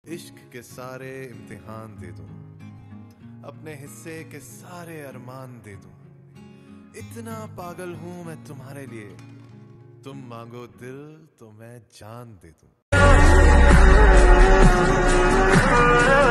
इश्क के सारे इम्तिहान दे दूं, अपने हिस्से के सारे अरमान दे दूं। इतना पागल हूं मैं तुम्हारे लिए, तुम मांगो दिल तो मैं जान दे दूं।